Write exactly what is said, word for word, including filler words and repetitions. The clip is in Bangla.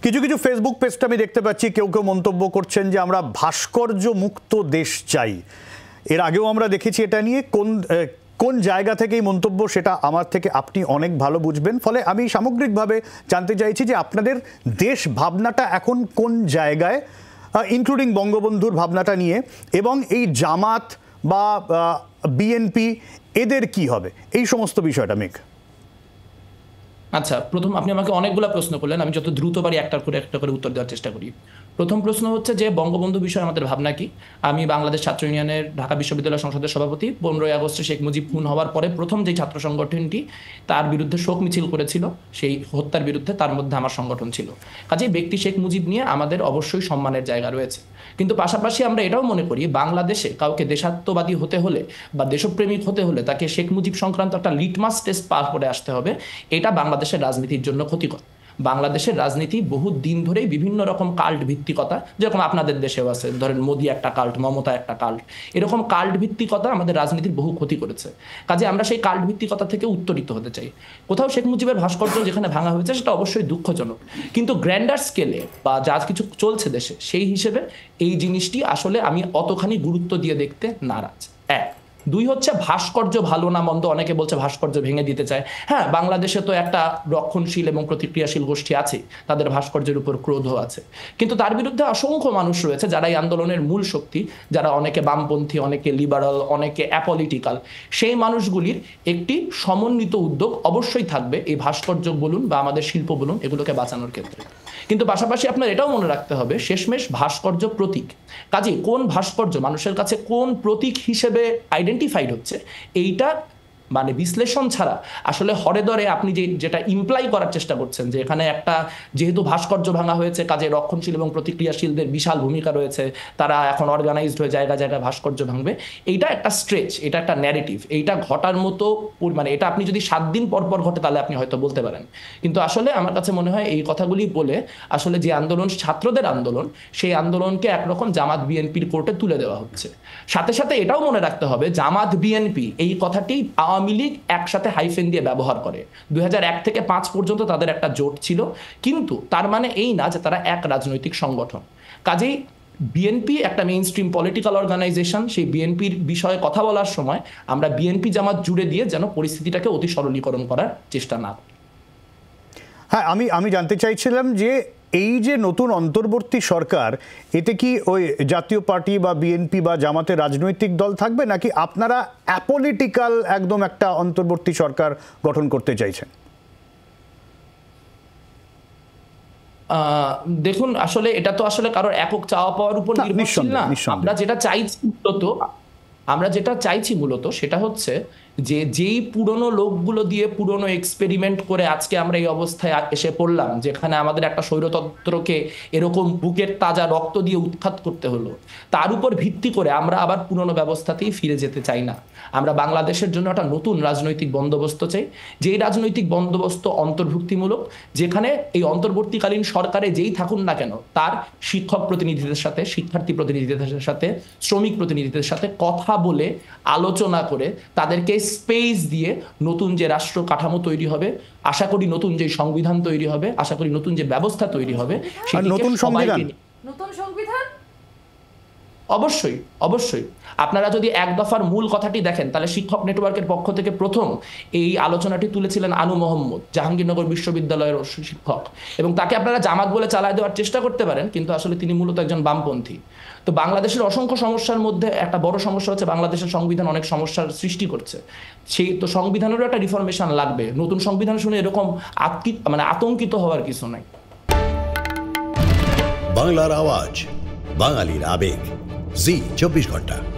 কিছু কিছু ফেসবুক পেজটা আমি দেখতে পাচ্ছি, কেউ কেউ মন্তব্য করছেন যে আমরা ভাস্কর্য মুক্ত দেশ চাই। এর আগেও আমরা দেখেছি এটা নিয়ে। কোন কোন জায়গা থেকে এই মন্তব্য সেটা আমার থেকে আপনি অনেক ভালো বুঝবেন। ফলে আমি সামগ্রিকভাবে জানতে চাইছি যে আপনাদের দেশ ভাবনাটা এখন কোন জায়গায়, ইনক্লুডিং বঙ্গবন্ধুর ভাবনাটা নিয়ে, এবং এই জামাত বা বিএনপি এদের কি হবে, এই সমস্ত বিষয়টা। মেঘ, আচ্ছা, প্রথম আপনি আমাকে অনেকগুলো প্রশ্ন করলেন, আমি যত দ্রুত পারি একটার করে একটা করে উত্তর দেওয়ার চেষ্টা করি। প্রথম প্রশ্ন হচ্ছে যে বঙ্গবন্ধু বিষয়ে আমাদের ভাবনা কি। আমি বাংলাদেশ ছাত্র ইউনিয়নের ঢাকা বিশ্ববিদ্যালয় সংসদের সভাপতি। পনেরোই আগস্টে শেখ মুজিব খুন হওয়ার পরে প্রথম যে ছাত্র সংগঠনটি তার বিরুদ্ধে শোক মিছিল করেছিল, সেই হত্যার বিরুদ্ধে, তার মধ্যে আমার সংগঠন ছিল। কাজেই ব্যক্তি শেখ মুজিব নিয়ে আমাদের অবশ্যই সম্মানের জায়গা রয়েছে। কিন্তু পাশাপাশি আমরা এটাও মনে করি, বাংলাদেশে কাউকে দেশাত্মবাদী হতে হলে বা দেশপ্রেমিক হতে হলে তাকে শেখ মুজিব সংক্রান্ত একটা লিটমাস টেস্ট পার করে আসতে হবে। এটা বাংলাদেশের রাজনীতির জন্য ক্ষতিকর। বাংলাদেশের রাজনীতি বহু দিন ধরেই বিভিন্ন রকম কাল্ট ভিত্তিকতা, যেরকম আপনাদের দেশেও আছে, ধরেন মোদি একটা কাল্ট, মমতা একটা কাল্ট, এরকম কাল্ট ভিত্তিকতা আমাদের রাজনীতির বহু ক্ষতি করেছে। কাজে আমরা সেই কাল্ট ভিত্তিকতা থেকে উত্তরিত হতে চাই। কোথাও শেখ মুজিবের ভাস্কর্য যেখানে ভাঙা হয়েছে সেটা অবশ্যই দুঃখজনক, কিন্তু গ্র্যান্ডার স্কেলে বা যা কিছু চলছে দেশে সেই হিসেবে এই জিনিসটি আসলে আমি অতখানি গুরুত্ব দিয়ে দেখতে নারাজ। এক। দুই হচ্ছে ভাস্কর্য ভালো না মন্দ, অনেকে বলছে ভাস্কর্য ভেঙে দিতে চায়। হ্যাঁ, বাংলাদেশে তো একটা রক্ষণশীল এবং প্রতিক্রিয়াশীল গোষ্ঠী আছে, তাদের ভাস্কর্যের উপর ক্রোধ আছে, কিন্তু তার বিরুদ্ধে অসংখ্য মানুষ রয়েছে যারা এই আন্দোলনের মূল শক্তি, যারা অনেকে বামপন্থী, অনেকে লিবারাল, অনেকে অ্যাপলিটিক্যাল। সেই মানুষগুলির একটি সমন্বিত উদ্যোগ অবশ্যই থাকবে এই ভাস্কর্য বলুন বা আমাদের শিল্প বলুন এগুলোকে বাঁচানোর ক্ষেত্রে। কিন্তু পাশাপাশি আপনার এটাও মনে রাখতে হবে, শেষমেশ ভাস্কর্য প্রতীক। কাজেই কোন ভাস্কর্য মানুষের কাছে কোন প্রতীক হিসেবে আইডেন্টিফাইড হচ্ছে, এইটা মানে বিশ্লেষণ ছাড়া আসলে হরে ধরে আপনি যে যেটা ইমপ্লাই করার চেষ্টা করছেন যে এখানে একটা যেহেতু ভাস্কর্য ভাঙা হয়েছে কাজে রক্ষণশীল এবং প্রতিক্রিয়াশীলদের বিশাল ভূমিকা রয়েছে, তারা এখন অর্গানাইজড হয়ে জায়গা জায়গায় ভাস্কর্য ভাঙবে, এইটা একটা স্ট্রেচ, এটা একটা ন্যারেটিভ। এইটা ঘটার মতো মানে এটা আপনি যদি সাত দিন পর পর ঘটে তাহলে আপনি হয়তো বলতে পারেন, কিন্তু আসলে আমার কাছে মনে হয় এই কথাগুলি বলে আসলে যে আন্দোলন ছাত্রদের আন্দোলন, সেই আন্দোলনকে একরকম জামাত বিএনপির কোর্টে তুলে দেওয়া হচ্ছে। সাথে সাথে এটাও মনে রাখতে হবে জামাত বিএনপি এই কথাটি আওয়ামী লীগ একসাথে হাইফেন দিয়ে ব্যবহার করে। দুই হাজার এক থেকে পাঁচ পর্যন্ত তাদের একটা জোট ছিল, কিন্তু তার মানে এই না যে তারা এক রাজনৈতিক সংগঠন। কাজেই বিএনপি একটা মেইন স্ট্রিম পলিটিক্যাল অর্গানাইজেশন, সেই বিএনপির বিষয়ে কথা বলার সময় আমরা বিএনপি জামাত জুড়ে দিয়ে যেন পরিস্থিতিটাকে অতি সরলীকরণ করার চেষ্টা না করি। হ্যাঁ, আমি আমি জানতে চাইছিলাম যে এই যে নতুন অন্তর্বর্তী সরকার, এতে কি ওই জাতীয় পার্টি বা বিএনপি বা জামাতের রাজনৈতিক দল থাকবে, নাকি আপনারা অ্যাপলিটিক্যাল একদম একটা অন্তর্বর্তী সরকার গঠন করতে চাইছেন? দেখুন, আসলে এটা তো আসলে কারোর একক চাওয়া পাওয়ার উপর নির্ভরশীল না। আমরা যেটা চাইছি মূলত আমরা যেটা চাইছি মূলত সেটা হচ্ছে যে যেই পুরনো লোকগুলো দিয়ে পুরনো এক্সপেরিমেন্ট করে আজকে আমরা এই অবস্থায় এসে পড়লাম, যেখানে আমাদের একটা স্বৈরতন্ত্রকে এরকম বুকের তাজা রক্ত দিয়ে উৎখাত করতে হলো, তার উপর ভিত্তি করে আমরা আবার পুরনো ব্যবস্থাতেই ফিরে যেতে চাই না। আমরা বাংলাদেশের জন্য একটা নতুন রাজনৈতিক বন্দোবস্ত চাই, যেই রাজনৈতিক বন্দোবস্ত অন্তর্ভুক্তিমূলক, যেখানে এই অন্তর্বর্তীকালীন সরকারে যেই থাকুন না কেন তার শিক্ষক প্রতিনিধিদের সাথে, শিক্ষার্থী প্রতিনিধিদের সাথে, শ্রমিক প্রতিনিধিদের সাথে কথা বলে আলোচনা করে তাদেরকে স্পেস দিয়ে নতুন যে রাষ্ট্র কাঠামো তৈরি হবে, আশা করি নতুন যে সংবিধান তৈরি হবে, আশা করি নতুন যে ব্যবস্থা তৈরি হবে, নতুন সংবিধান নতুন সংবিধান অবশ্যই অবশ্যই আপনারা যদি এক দফার মূল কথাটি দেখেন তাহলে শিক্ষক নেটওয়ার্কের পক্ষ থেকে প্রথম এই আলোচনাটি তুলেছিলেন আনু মোহাম্মদ, জাহাঙ্গীরনগর বিশ্ববিদ্যালয়ের শিক্ষক, এবং তাকে আপনারা জামাত বলে চালায় দেওয়ার চেষ্টা করতে পারেন, কিন্তু আসলে তিনি মূলত একজন বামপন্থী। তো বাংলাদেশের অসংখ্য সমস্যার মধ্যে একটা বড় সমস্যা হচ্ছে বাংলাদেশের সংবিধান অনেক সমস্যার সৃষ্টি করছে। সেই তো সংবিধানেরও একটা রিফরমেশন লাগবে। নতুন সংবিধান শুনে এরকম মানে আতঙ্কিত হওয়ার কিছু নাই। বাংলার আওয়াজ, বাঙালির আবেগ, জি চব্বিশ ঘন্টা।